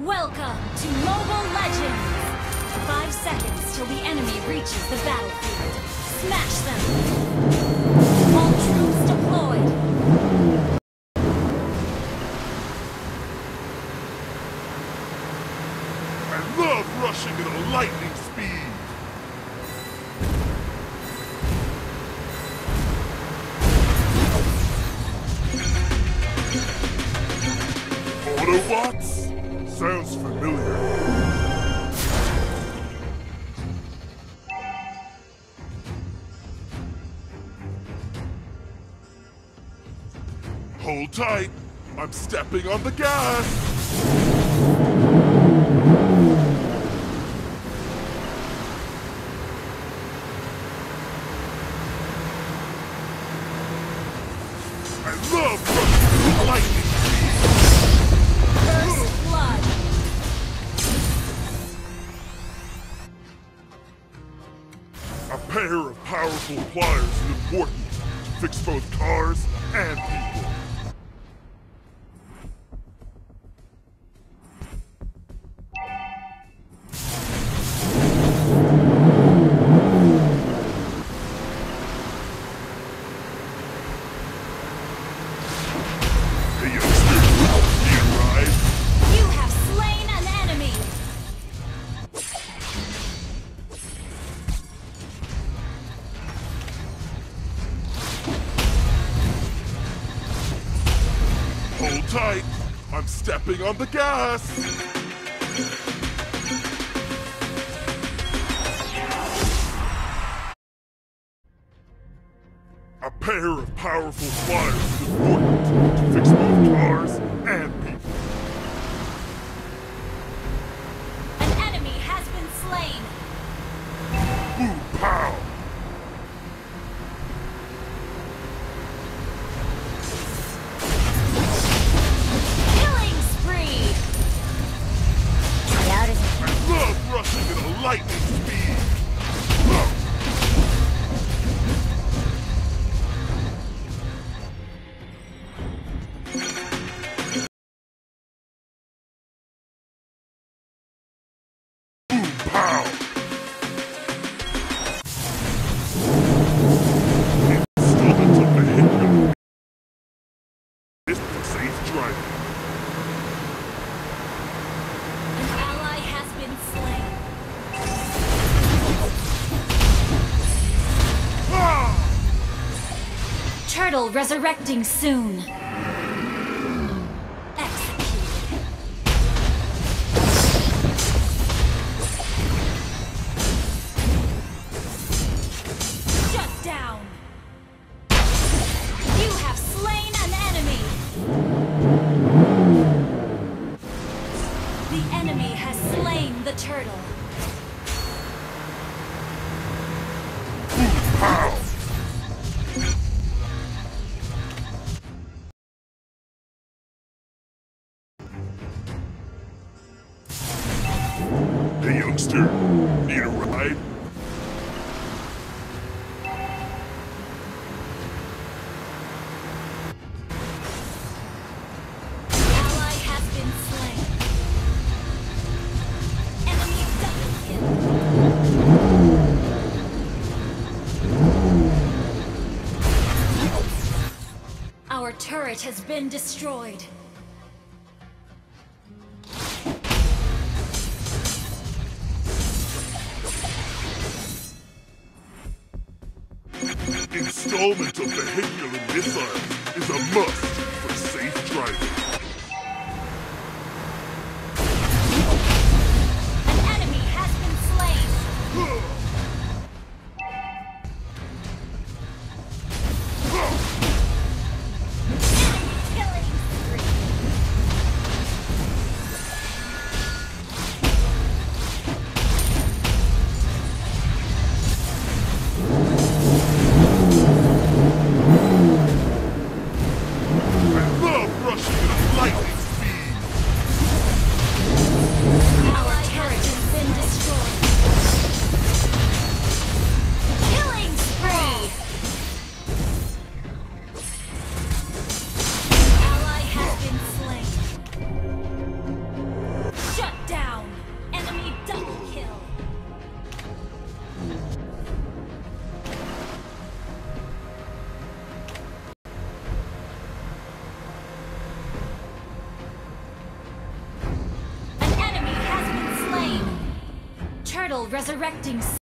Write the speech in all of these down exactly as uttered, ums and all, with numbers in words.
Welcome to Mobile Legends! Five seconds till the enemy reaches the battlefield. Smash them! All troops deployed! I love rushing at a lightning speed! Autobots? Sounds familiar. Hold tight. I'm stepping on the gas. I love rushing with lightning speed. First blood. A pair of powerful pliers is important to fix both cars and people. Hey, youngster, need a ride? You have slain an enemy! Hold tight. I'm stepping on the gas. A pair of powerful pliers is important to fix both cars and people. An enemy has been slain! Ooh, pow! Killing spree! I love rushing at a lightning speed. Huh. Ooh, pow! Installment of vehicular. This is safe driving. An ally has been slain. Ah! Turtle resurrecting soon. Executed. Shut down. You have slain an enemy. The enemy has slain the turtle. Pow! Hey, youngster, need a ride? Ally has been slain. Enemy double kill. Our turret has been destroyed. Installment of vehicular missile is a must for safe driving. An enemy has been slain. Enemy killing spree. I love rushing at a resurrecting soon.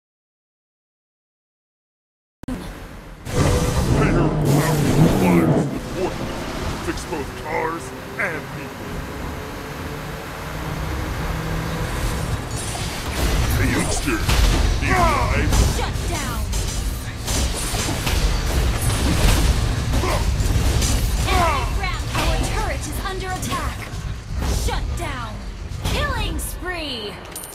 A pair of powerful pliers is important to fix both cars and people. Hey, youngster, need a ride? Shut down! Enemy rampage! Our turret is under attack! Shut down! Killing spree!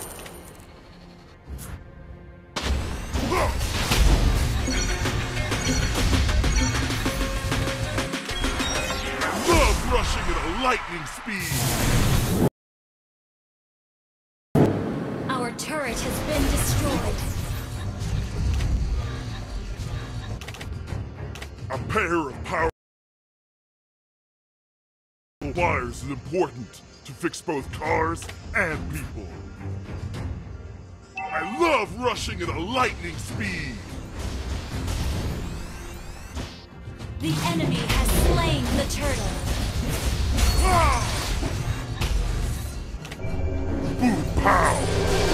I love rushing at a lightning speed! Our turret has been destroyed. A pair of powerful pliers is important to fix both cars and people. I love rushing at a lightning speed! The enemy has slain the turtle. Ah! Boom pow!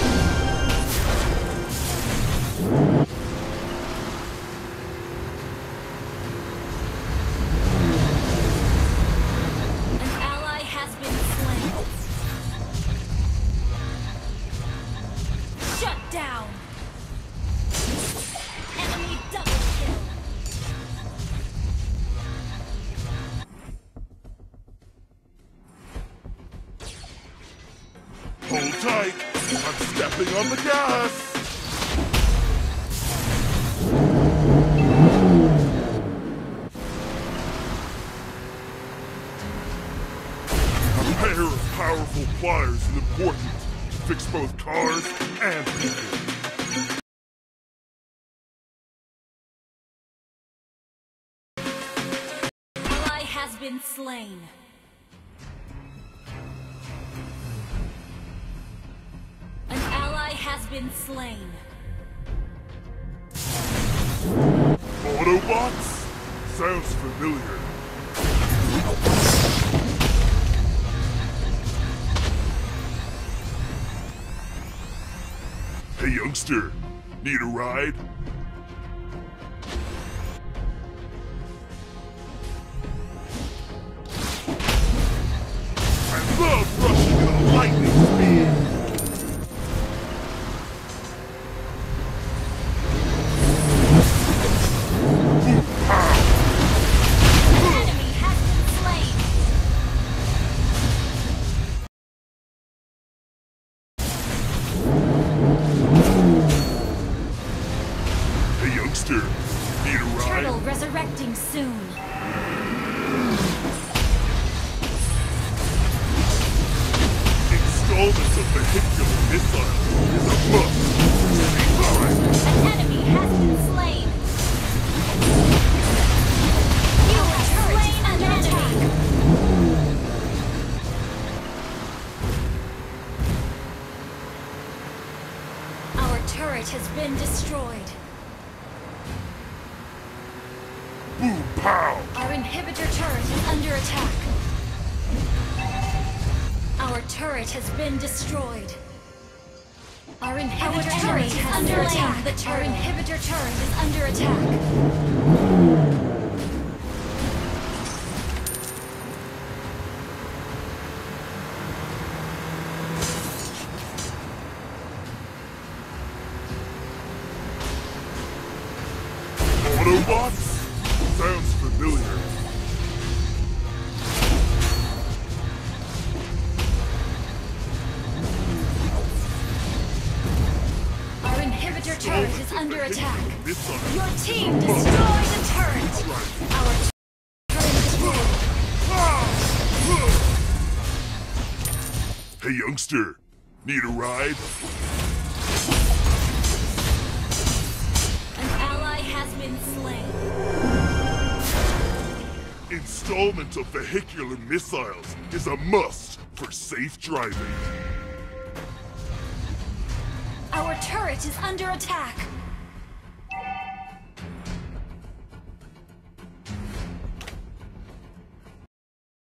An ally has been slain. Shut down! Enemy double kill. Hold tight! I'm stepping on the gas! A pair of powerful pliers is important to fix both cars and people. Ally has been slain. An ally has been slain. Autobots? Sounds familiar. Hey, youngster, need a ride? I love rushing at a lightning speed! Enemy has been slain. Hey, youngster, need a ride? Turtle resurrecting soon. Installments of vehicular missiles is a must. An enemy has been slain. You have slain an enemy. Our turret has been destroyed. Boom pow! Our inhibitor turret is under attack. Our turret has been destroyed. Our inhibitor turret is under attack. The Our inhibitor turret is under attack. Autobots? Sounds familiar. Our inhibitor turret is under attack. Missiles. Your team destroyed the turret. Our turret is destroyed. Hey, youngster, need a ride? An ally has been slain. Installment of vehicular missiles is a must for safe driving. Our turret is under attack.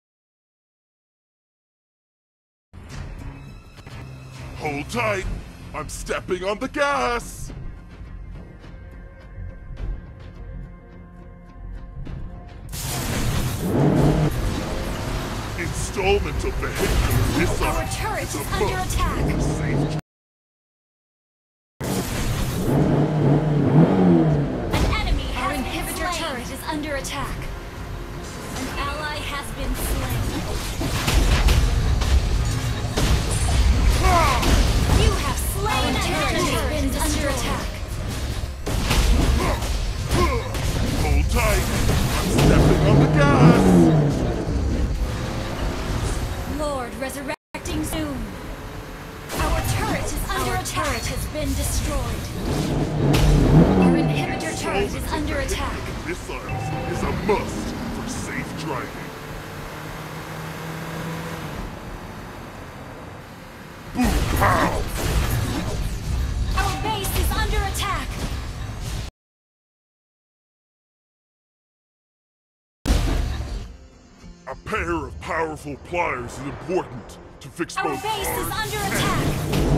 Hold tight. I'm stepping on the gas! Installment of vehicular missiles. Our turret is a under must attack. for safe. An enemy has Our inhibitor slain. turret is under attack. An ally has been slain. You have slain an enemy has been under attack. Hold tight. I'm stepping on the gas. Lord resurrecting soon. Our turret is under Our attack. Turret has been destroyed. Our inhibitor turret is under attack. Missiles is a must for safe driving. Boom pow! Our base is under attack. A pair of powerful pliers is important to fix Our both base cars is under and attack.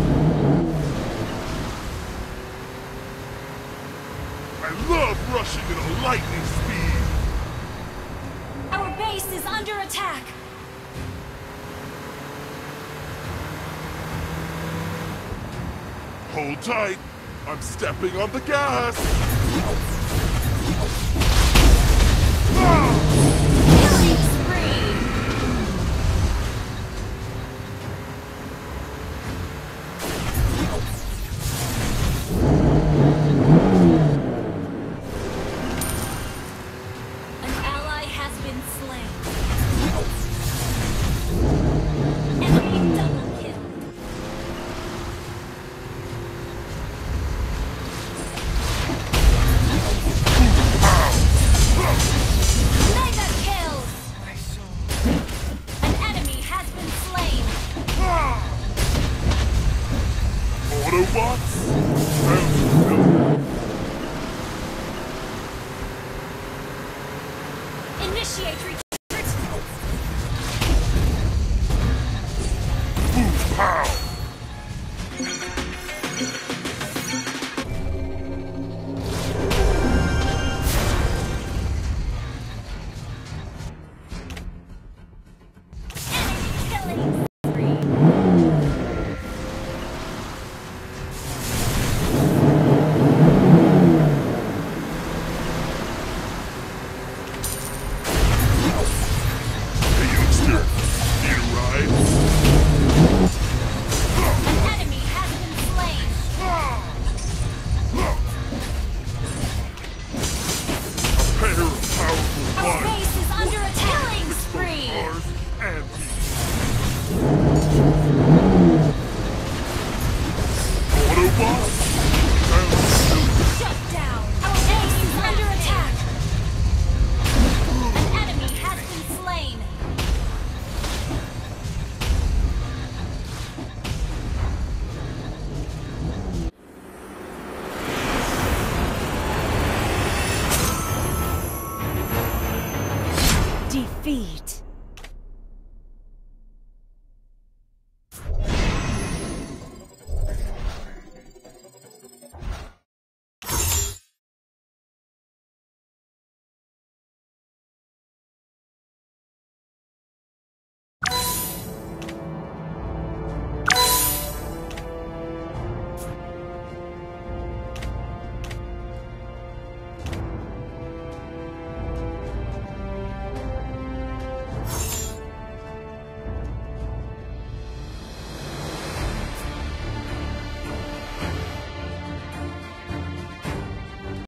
I love rushing at a lightning speed. Our base is under attack. Hold tight. I'm stepping on the gas. Ah! Killing spree. An ally has been slain. Enemy double kill. Mega kill! An enemy has been slain. Autobots? Round Initiate retreat. Boom pow! Enemy killing spree. Hey youngster, need a ride? An enemy has been slain. A pair of powerful Our pliers base is under attack. Killing fix both spree. cars and people. Autobots? Round Shut down. Our base is under attack. An enemy has been slain. Defeat.